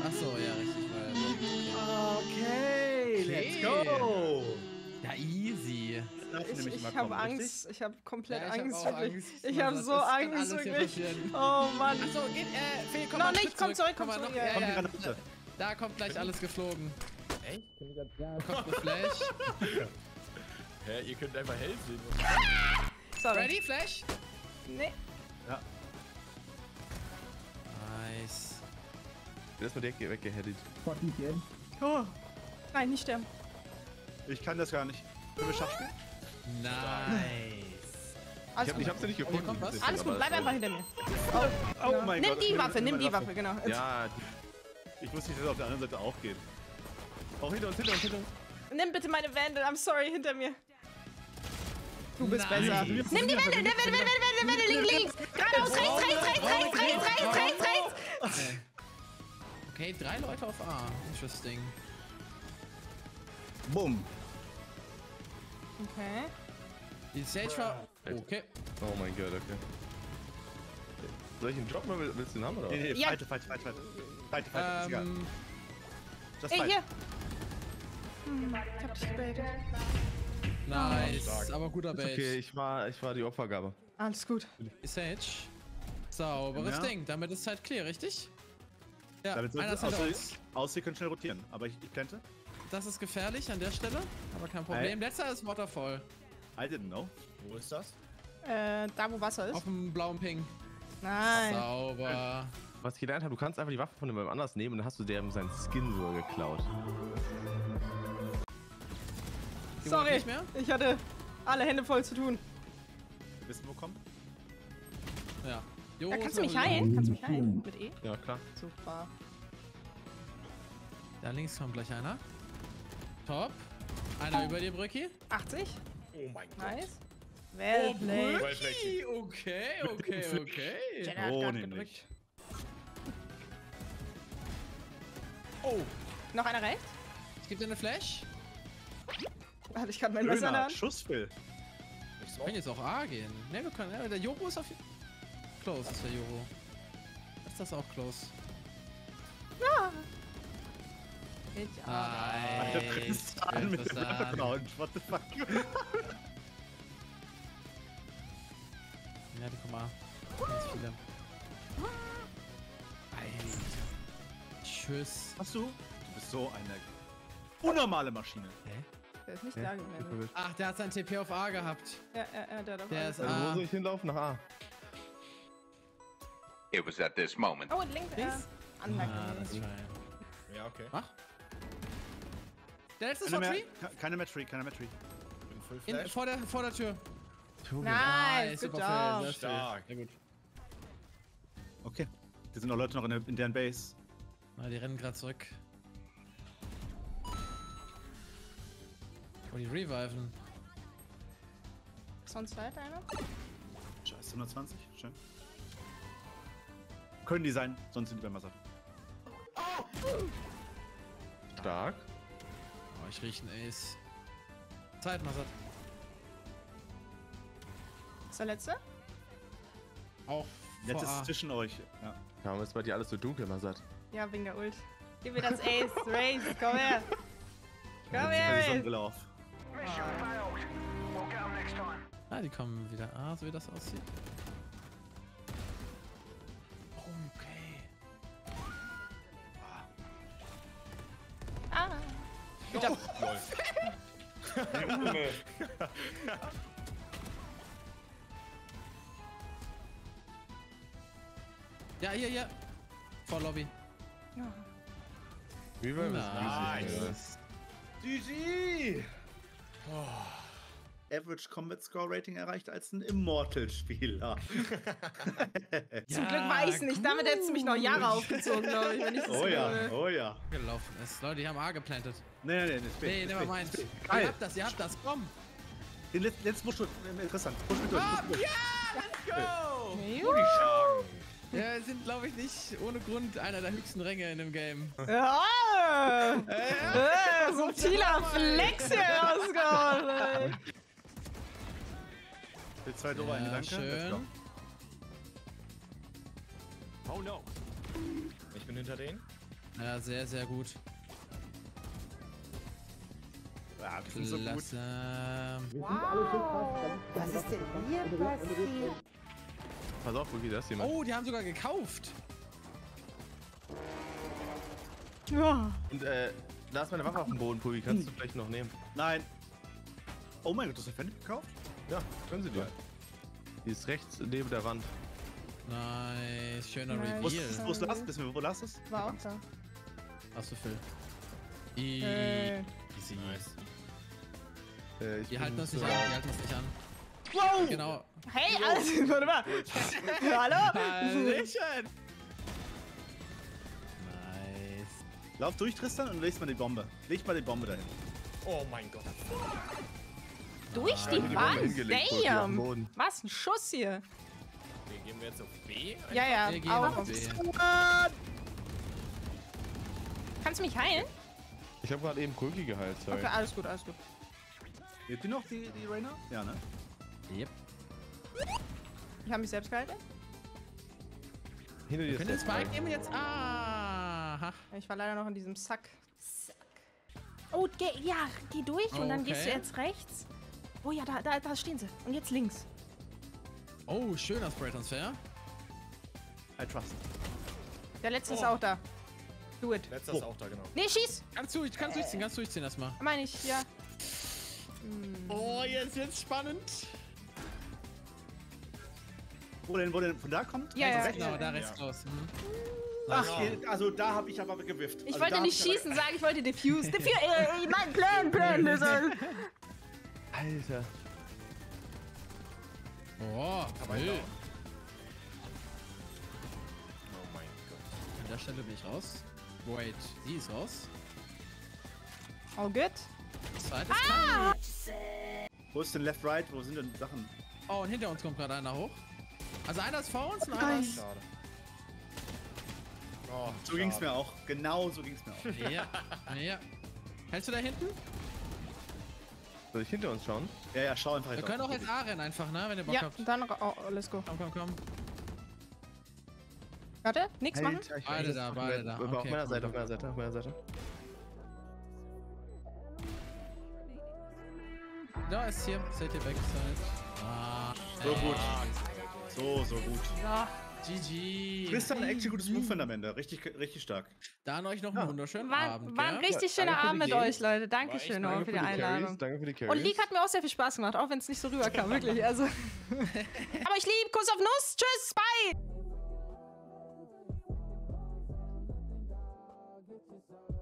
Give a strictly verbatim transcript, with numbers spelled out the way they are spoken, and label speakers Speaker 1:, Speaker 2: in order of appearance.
Speaker 1: Achso, ja, richtig.
Speaker 2: Okay, let's go.
Speaker 1: Ja, easy.
Speaker 2: Ich,
Speaker 3: ich
Speaker 2: ich habe Angst. Ich habe komplett
Speaker 1: Ja, ich
Speaker 2: Angst.
Speaker 1: Hab
Speaker 2: wirklich.
Speaker 1: Angst.
Speaker 2: Ich habe so Angst, wirklich. Oh Mann.
Speaker 1: Achso, geht, äh, Phil, komm
Speaker 2: noch
Speaker 1: mal
Speaker 2: nicht, komm zurück, komm
Speaker 1: mal
Speaker 2: zurück.
Speaker 1: noch.
Speaker 2: Ja,
Speaker 1: Ja,
Speaker 2: komm,
Speaker 1: ja,
Speaker 2: ja.
Speaker 1: Da kommt gleich alles geflogen.
Speaker 3: Echt?
Speaker 1: Ja, kommt eine Flash.
Speaker 3: Hä, ihr könnt einfach hell sehen.
Speaker 2: Sorry.
Speaker 1: Ready, Flash?
Speaker 2: Nee.
Speaker 4: Ja.
Speaker 1: Nice.
Speaker 5: Der ist mal direkt weggeheadet.
Speaker 2: Oh. Nein, nicht sterben.
Speaker 4: Ich kann das gar nicht. Können wir Schach spielen?
Speaker 1: Nice.
Speaker 2: Alles
Speaker 5: Ich, hab, ich hab's ja nicht gefunden.
Speaker 1: kommt was?
Speaker 2: Alles gut, bleib einfach hinter mir.
Speaker 4: Oh, oh mein
Speaker 2: Nimm
Speaker 4: Gott.
Speaker 2: die
Speaker 4: nimm-
Speaker 2: Waffe, nimm
Speaker 4: meine
Speaker 2: die Waffe, genau.
Speaker 5: Ja,
Speaker 4: Ich wusste nicht, dass es auf der anderen Seite auch geht.
Speaker 5: auch hinter uns, hinter uns, hinter uns.
Speaker 2: Nimm bitte meine Wände, I'm sorry, hinter mir. Du bist
Speaker 1: Nice.
Speaker 2: besser. Nimm die Wände, Wände, Wände, Wände, Wände, Wände, links, links. Geradeaus, rechts, rechts, rechts, rechts, rechts, rechts, rechts, rechts.
Speaker 1: Okay, drei Leute auf A. Interesting.
Speaker 4: Bumm.
Speaker 2: Okay.
Speaker 1: Die Sage war... Okay.
Speaker 5: Oh mein Gott, okay. Soll ich einen Job mal willst du den haben oder?
Speaker 4: Nee, nee,
Speaker 2: Ja.
Speaker 4: falte, falte, falte, falte. Falte, falte, ist egal.
Speaker 1: Ähm...
Speaker 4: Just
Speaker 2: Ey,
Speaker 4: fight.
Speaker 2: hier. Hm, ich hab dich gebaitet.
Speaker 1: Nice, aber guter Bait.
Speaker 5: Okay, ich war, ich war die Opfergabe.
Speaker 2: Alles gut.
Speaker 1: Die Sage. Sauberes
Speaker 4: Ja.
Speaker 1: Ding. Damit ist Zeit clear, richtig? Ja,
Speaker 4: Damit
Speaker 1: einer ist
Speaker 4: außer,
Speaker 1: hinter uns.
Speaker 4: außer ihr könnt schnell rotieren. Aber ich, ich plante.
Speaker 1: Das ist gefährlich an der Stelle, aber kein Problem.
Speaker 4: Ey.
Speaker 1: Letzter ist Waterfall.
Speaker 4: I didn't know.
Speaker 3: Wo ist das?
Speaker 2: Äh, da wo Wasser ist.
Speaker 1: Auf dem blauen Ping.
Speaker 2: Nein.
Speaker 1: Sauber.
Speaker 5: Was ich gelernt habe, du kannst einfach die Waffe von jemandem anders nehmen und dann hast du dem seinen Skin so geklaut.
Speaker 1: Die wollen
Speaker 2: Sorry,
Speaker 1: nicht mehr?
Speaker 2: ich hatte alle Hände voll zu tun.
Speaker 4: Wir wissen, wo kommt.
Speaker 1: Ja. Jo,
Speaker 2: Ja, kannst du mich
Speaker 1: Level.
Speaker 2: heilen? Kannst du mich heilen? Mit E?
Speaker 5: Ja, klar.
Speaker 2: Super.
Speaker 1: Da links kommt gleich einer. Top. Einer über dir, Brücki.
Speaker 2: achtzig.
Speaker 3: Oh mein Gott.
Speaker 2: Nice. Well played.
Speaker 1: Brücki. Okay, okay, okay.
Speaker 2: Jenna hat
Speaker 4: Oh,
Speaker 2: grad
Speaker 4: nee,
Speaker 2: gedrückt.
Speaker 4: nicht.
Speaker 1: Oh.
Speaker 2: Noch einer rechts?
Speaker 1: Ich gebe dir eine Flash.
Speaker 2: Hatte ich gerade mein Messer in der
Speaker 4: Schöner
Speaker 2: Hand?
Speaker 4: Schussphil.
Speaker 1: Wir können jetzt auch A gehen. Ne, wir können. Ja, der Joro ist auf. Close ist der Joro. Ist das auch close?
Speaker 2: Ich auch.
Speaker 4: Der
Speaker 1: Nice.
Speaker 4: Tristan mit dem
Speaker 1: Interessant.
Speaker 4: Account. What the fuck?
Speaker 1: Ja, die kommen A. Ganz viele. Alter. Tschüss.
Speaker 4: Hast du? Du bist so eine unnormale Maschine.
Speaker 1: Hä?
Speaker 2: Der ist nicht da gemeldet.
Speaker 1: Ach, der hat sein T P auf A gehabt.
Speaker 2: Ja, ja, ja, der hat auf
Speaker 1: Der
Speaker 2: alles-
Speaker 1: ist
Speaker 5: Also, wo
Speaker 1: A.
Speaker 5: soll ich hinlaufen? Nach A.
Speaker 6: It was at this moment.
Speaker 2: Oh, links. Äh,
Speaker 1: Links? Ah, das
Speaker 2: Unlucky.
Speaker 1: ist fein.
Speaker 3: Ja, okay.
Speaker 1: Mach. Der letzte ist
Speaker 4: Keine
Speaker 1: vor
Speaker 4: mehr,
Speaker 1: Tree.
Speaker 4: ke- keine mehr Tree, keine mehr Tree.
Speaker 3: Bin Full
Speaker 1: In,
Speaker 3: Flash.
Speaker 1: vor, der, vor der Tür.
Speaker 2: Nice, good
Speaker 1: super
Speaker 2: job.
Speaker 1: Fail, sehr
Speaker 3: Stark.
Speaker 1: Sehr gut.
Speaker 4: Okay. Da sind noch Leute noch in, der, in deren Base.
Speaker 1: Ah, die rennen gerade zurück. Oh, die reviven.
Speaker 2: Sonst halt einer?
Speaker 4: Scheiße, hundertzwanzig. Schön. Können die sein, sonst sind die bei Massad.
Speaker 5: Stark.
Speaker 1: Oh, ich rieche einen Ace. Zeit, Massad.
Speaker 2: Ist der letzte?
Speaker 1: Auch
Speaker 4: Jetzt
Speaker 1: vor
Speaker 4: ist
Speaker 1: A.
Speaker 4: es zwischen euch. Ja.
Speaker 5: Warum ist bei dir alles so dunkel, Masat?
Speaker 2: Ja, wegen der Ult. Gib mir das Ace. Race, komm her. Komm
Speaker 4: Jetzt ist die
Speaker 2: her,
Speaker 4: Sonnenbrille auf.
Speaker 1: Ah, die kommen wieder. Ah, so wie das aussieht. Okay.
Speaker 2: Ah. Gut ab.
Speaker 1: Ja, hier, hier. Vor Lobby.
Speaker 5: Wie war
Speaker 1: Nice.
Speaker 4: G G! Average Combat Score Rating erreicht als ein Immortal-Spieler.
Speaker 2: Zum Glück war ich's nicht. Damit hättest du mich noch Jahre aufgezogen, glaube ich, wenn ich das
Speaker 4: Oh ja,
Speaker 2: würde.
Speaker 4: oh ja.
Speaker 1: Gelaufen ist. Leute, die haben A geplantet.
Speaker 4: Nee, nee, nee, nee, spät,
Speaker 1: Nee,
Speaker 4: spät,
Speaker 1: never mind.
Speaker 4: spät.
Speaker 1: Ihr
Speaker 4: Geil.
Speaker 1: habt das, ihr habt das. Komm.
Speaker 4: Den letzten, letzten Push, äh, interessant. Push mit durch.
Speaker 1: Komm,
Speaker 4: Push mit durch.
Speaker 1: ja, let's go.
Speaker 2: Juhu.
Speaker 1: Ja, wir sind, glaube ich, nicht ohne Grund einer der höchsten Ränge in dem Game.
Speaker 2: Ja. Äh, subtiler Flex hier rausgehauen. ey.
Speaker 4: Will zwei Dora
Speaker 1: Ja,
Speaker 4: danke. Let's go.
Speaker 1: schön.
Speaker 3: Oh no. Ich bin hinter denen.
Speaker 1: Ja, sehr, sehr gut.
Speaker 4: Ja, wir sind so gut.
Speaker 1: Klasse.
Speaker 2: Wow. Was ist denn hier passiert?
Speaker 5: Pass auf, Cookie, das ist jemand.
Speaker 1: Oh, die haben sogar gekauft.
Speaker 2: Ja.
Speaker 5: Und äh, da ist meine Waffe auf dem Boden, Cookie. Kannst du vielleicht noch nehmen?
Speaker 4: Nein. Oh mein Gott, du hast Pfennig gekauft?
Speaker 5: Ja, können sie dir. Die ist rechts neben der Wand.
Speaker 1: Nice, schöner
Speaker 2: Nice.
Speaker 4: Wo ist,
Speaker 1: Reveal.
Speaker 4: wo ist Last? Wissen wir, wo Last ist?
Speaker 2: War auch da.
Speaker 1: Hast du Phil? I
Speaker 2: Äh.
Speaker 1: Easy.
Speaker 3: Nice.
Speaker 5: Äh, ich
Speaker 1: Die
Speaker 5: bin
Speaker 1: halten uns
Speaker 5: so-
Speaker 1: nicht an, die halten uns nicht an.
Speaker 2: Wow!
Speaker 1: Genau.
Speaker 2: Hey, alles, warte mal. Hallo?
Speaker 1: Hallöchen! Nice.
Speaker 4: Lauf durch, Tristan, und legst mal die Bombe. Leg mal die Bombe dahin.
Speaker 3: Oh mein Gott.
Speaker 2: Durch
Speaker 5: Ja,
Speaker 2: die
Speaker 5: die Bombe
Speaker 2: Wand?
Speaker 5: hingelegt, Cookie, auf dem
Speaker 2: Damn!
Speaker 5: Boden.
Speaker 2: Was ein Schuss hier.
Speaker 3: Okay, gehen wir jetzt auf B?
Speaker 2: Ja, ja,
Speaker 1: Wir gehen
Speaker 2: auch.
Speaker 1: auf B.
Speaker 2: Kannst du mich heilen?
Speaker 5: Ich habe gerade eben Cookie geheilt, sorry.
Speaker 2: Okay, alles gut, alles gut.
Speaker 4: Lebt die noch, die, die Rainer? Ja, ne?
Speaker 1: Yep.
Speaker 2: Ich habe mich selbst gehalten.
Speaker 5: Hinter dir
Speaker 1: Wir
Speaker 5: ist
Speaker 1: können
Speaker 5: der
Speaker 1: den Spike
Speaker 5: Spike.
Speaker 1: nehmen jetzt. Ah.
Speaker 2: Ich war leider noch in diesem Sack. Sack. Oh, geh, ja, geh durch und dann
Speaker 1: Okay.
Speaker 2: gehst du jetzt rechts. Oh ja, da, da, da stehen sie. Und jetzt links.
Speaker 1: Oh, schöner Spray-Transfer.
Speaker 4: I trust.
Speaker 2: Der letzte ist
Speaker 3: Oh.
Speaker 2: auch da. Do it.
Speaker 3: Letzter ist auch da, genau.
Speaker 2: Nee, schieß!
Speaker 1: Kannst du, kannst durchziehen, kannst durchziehen erstmal.
Speaker 2: Meine ich, ja.
Speaker 1: Oh, jetzt wird's spannend.
Speaker 4: Wo denn, wo denn von da kommt?
Speaker 2: Ja,
Speaker 4: Also
Speaker 2: ja.
Speaker 4: rechts?
Speaker 1: Genau, da
Speaker 3: Ja.
Speaker 1: rechts raus. Hm.
Speaker 4: Ach,
Speaker 3: Ja.
Speaker 4: okay, also da habe ich aber gewifft.
Speaker 2: Ich
Speaker 4: also
Speaker 2: wollte
Speaker 4: da
Speaker 2: nicht
Speaker 4: hab ich
Speaker 2: schießen, sagen, ich wollte diffuse. Diffuse, äh, mein Plan, Plan. Das soll.
Speaker 5: Alter.
Speaker 1: Oh,
Speaker 3: Aber
Speaker 1: Phil.
Speaker 3: ja. Oh mein Gott.
Speaker 1: An der Stelle bin ich raus. Wait, sie ist raus.
Speaker 2: All good.
Speaker 1: Zweites ah!
Speaker 4: Wo ist denn Left, Right? Wo sind denn Sachen?
Speaker 1: Oh, und hinter uns kommt gerade einer hoch. Also einer ist vor uns und einer ist...
Speaker 3: Schade. Oh,
Speaker 4: So ging's mir auch. Genau so ging's mir auch.
Speaker 1: Ja, ja. Hältst du da hinten?
Speaker 5: Soll ich hinter uns schauen?
Speaker 4: Ja, ja, schau einfach
Speaker 1: Wir
Speaker 4: hinter
Speaker 1: können auch
Speaker 4: uns.
Speaker 1: jetzt A rennen einfach, ne? Wenn ihr Bock
Speaker 2: Ja,
Speaker 1: habt.
Speaker 2: dann. Oh, let's go.
Speaker 1: Komm, komm, komm.
Speaker 2: Warte, nix machen.
Speaker 5: Alter, ich
Speaker 1: Beide
Speaker 5: weiß,
Speaker 1: da,
Speaker 5: auf
Speaker 1: beide
Speaker 5: meiner-
Speaker 1: da.
Speaker 5: Auf
Speaker 1: Okay,
Speaker 5: meiner
Speaker 1: cool,
Speaker 5: Seite, auf
Speaker 1: cool.
Speaker 5: meiner Seite, auf meiner Seite.
Speaker 1: Da ist hier. Seht ihr Backside. Ah,
Speaker 4: So
Speaker 1: ey.
Speaker 4: gut. So, so gut.
Speaker 1: G G.
Speaker 4: Tristan, actually gutes Movement am Ende. Richtig, richtig stark.
Speaker 1: Da an euch noch einen wunderschönen
Speaker 2: War,
Speaker 1: Abend.
Speaker 2: war ein
Speaker 1: gell?
Speaker 2: richtig
Speaker 5: Ja,
Speaker 2: schöner
Speaker 5: danke für
Speaker 2: Abend
Speaker 5: die
Speaker 2: mit
Speaker 5: Games.
Speaker 2: euch, Leute. Dankeschön
Speaker 3: War echt
Speaker 2: auch für die
Speaker 5: die
Speaker 2: Einladung.
Speaker 5: Carries, danke für die Carries.
Speaker 2: Und League hat mir auch sehr viel Spaß gemacht, auch wenn es nicht so rüberkam, wirklich. Also. Aber ich lieb, Kuss auf Nuss, tschüss, bye!